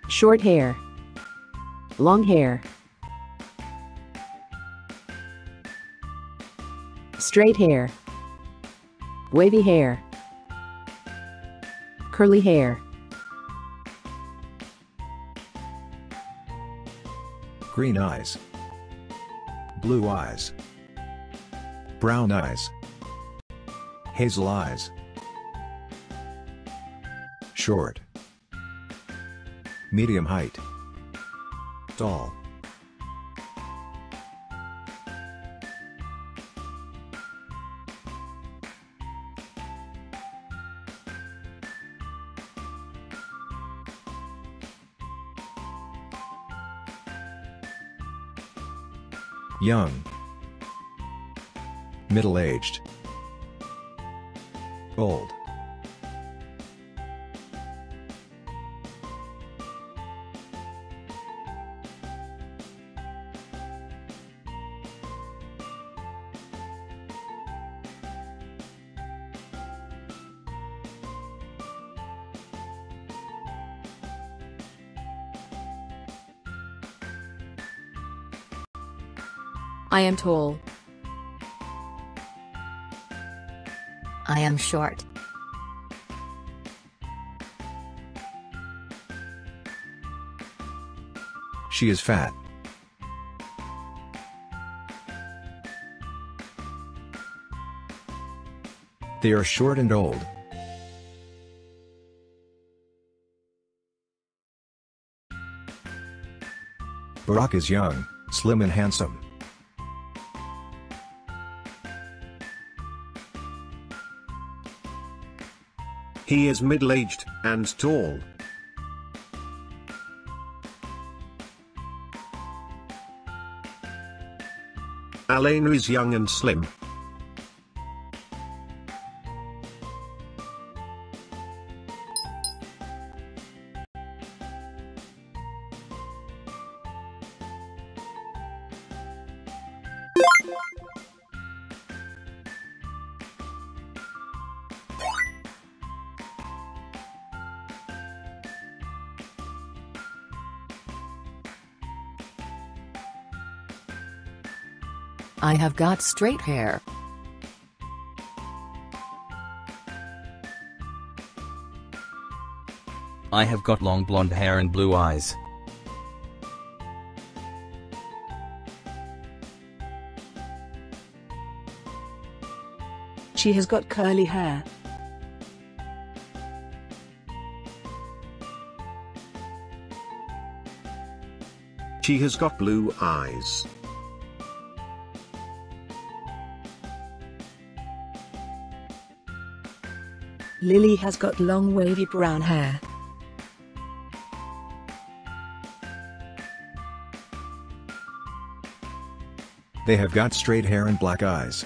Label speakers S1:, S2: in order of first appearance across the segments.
S1: Short hair. Long hair. Straight hair. Wavy hair. Curly hair.
S2: Green eyes. Blue eyes. Brown eyes. Hazel eyes. Short. Medium height. Tall. Young. Middle-aged. Old.
S1: I am tall.
S3: I am short.
S2: She is fat. They are short and old. Barack is young, slim and handsome.
S4: He is middle-aged and tall. Alana is young and slim.
S3: I have got straight hair.
S5: I have got long blonde hair and blue eyes.
S1: She has got curly hair.
S4: She has got blue eyes.
S1: Lily has got long wavy brown hair.
S2: They have got straight hair and black eyes.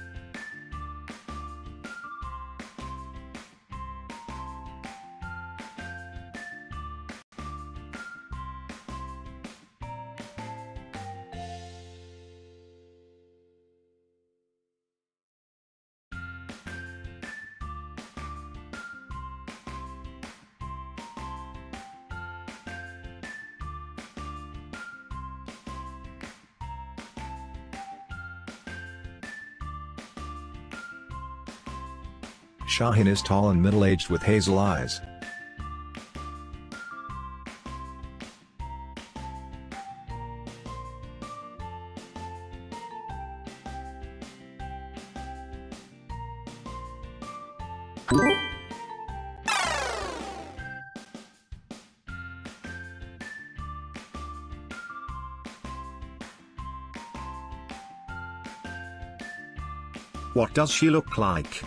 S2: Shahin is tall and middle-aged with hazel eyes.
S4: What does she look like?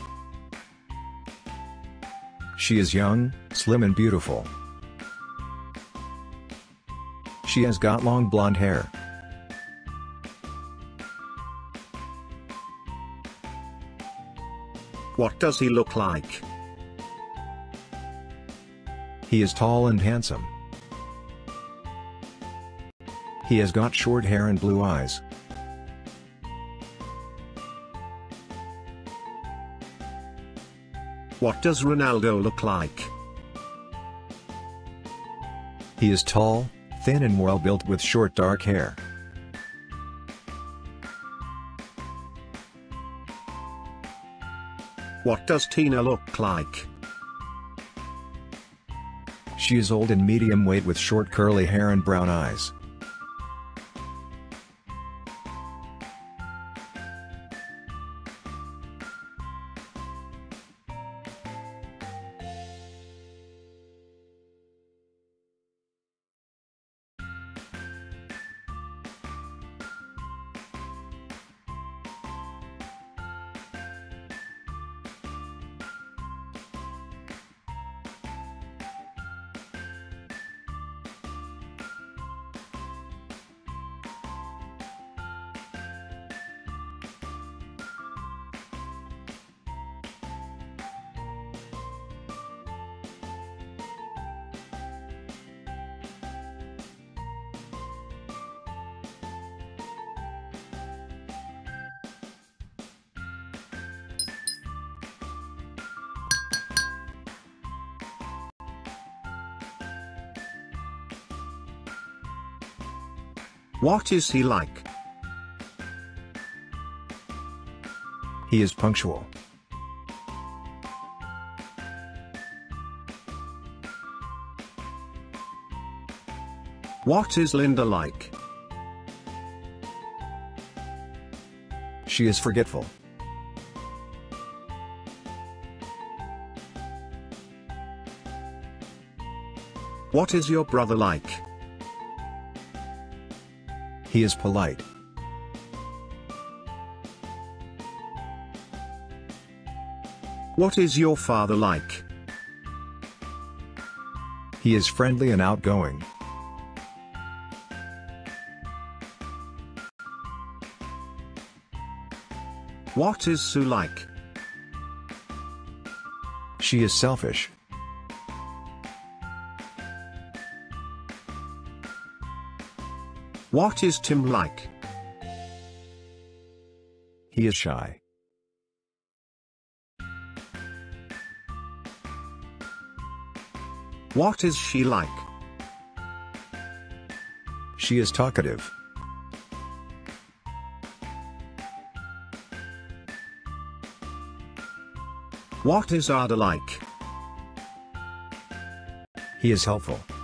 S2: She is young, slim and beautiful. She has got long blonde hair.
S4: What does he look like?
S2: He is tall and handsome. He has got short hair and blue eyes.
S4: What does Ronaldo look like?
S2: He is tall, thin and well built with short dark hair.
S4: What does Tina look like?
S2: She is old and medium weight with short curly hair and brown eyes.
S4: What is he like?
S2: He is punctual.
S4: What is Linda like?
S2: She is forgetful.
S4: What is your brother like?
S2: He is polite.
S4: What is your father like?
S2: He is friendly and outgoing.
S4: What is Sue like?
S2: She is selfish.
S4: What is Tim like?
S2: He is shy.
S4: What is she like?
S2: She is talkative.
S4: What is Ada like?
S2: He is helpful.